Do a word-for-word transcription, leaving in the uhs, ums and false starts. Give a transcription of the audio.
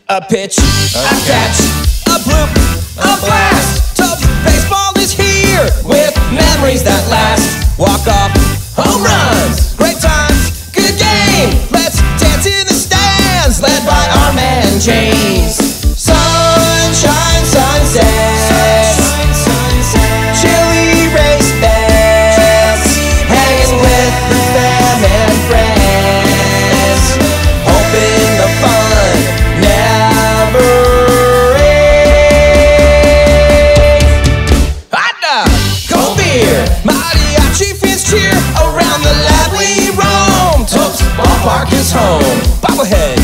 A pitch, a catch, a bloop, a blast. Topes baseball is here with memories that last. Walk off, home runs, great times, good game. Let's dance in the stands, led by our man James. Sunshine, sunset, chilly race bets, hanging with the fam and friends, hoping the fun never ends. Hot dog, cold beer, mariachi fans cheer around the lab we roam. Topes ballpark is home. Bobblehead,